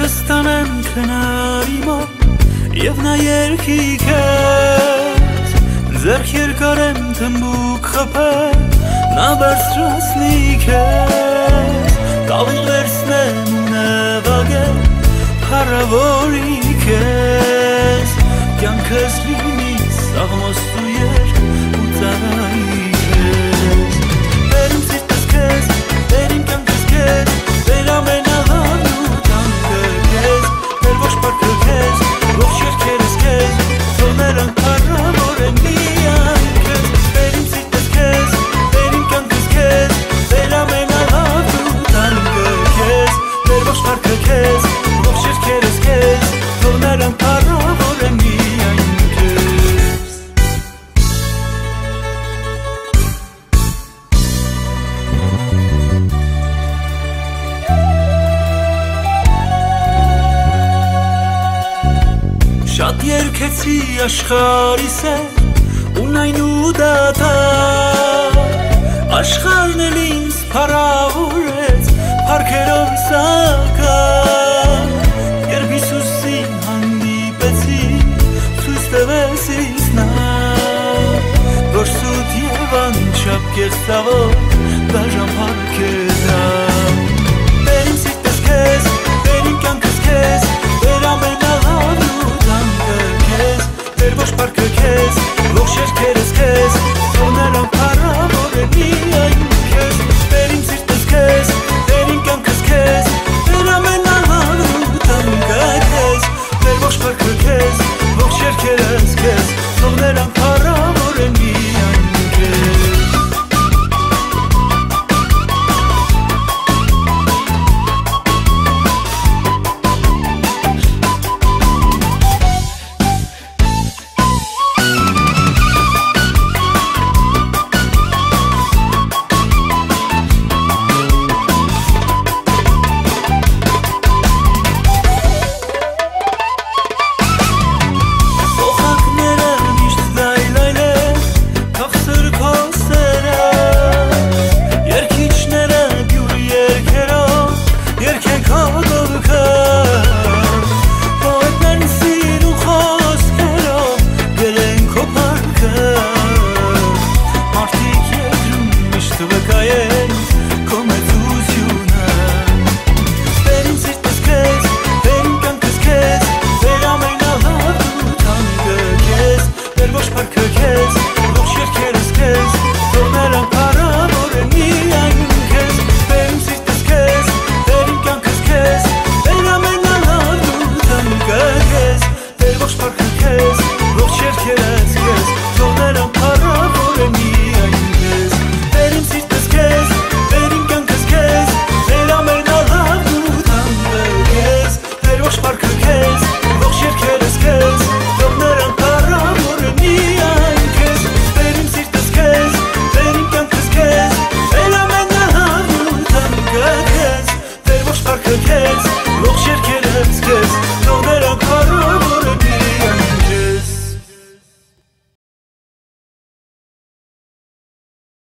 կստանեմ քնարի մոտ Եվ նա երկի քեզ Ձեռք երկար եմ թմբուկ խփել Նա բարձրացնի քեզ Տալի վերցնեմ ու նվագել Փառավորի քեզ Կյանքս լինի սաղմոստու երկ ու ծանայի քեզ Բերիմ սիրտս քեզ, բերիմ կյանքս քեզ Բեր ամենալավն ու տանկը քեզ Բեր ոչ պարկը քեզ, ողջ երկերս քեզ Թող նրանք փառավոր են միայն քեզ Բերիմ սիրտս քեզ, բերիմ կյանքս քեզ Բեր ամենալավն ու տանկը քեզ Բեր ոչ պարկը քեզ, ողջ երկերս քեզ Թող նրանք փառավոր են միայն Շատ երկեցի աշխարհիս հետ ունայն ու դատար Աշխարհն էլ ինձ փառավորեց փառքերով սակայն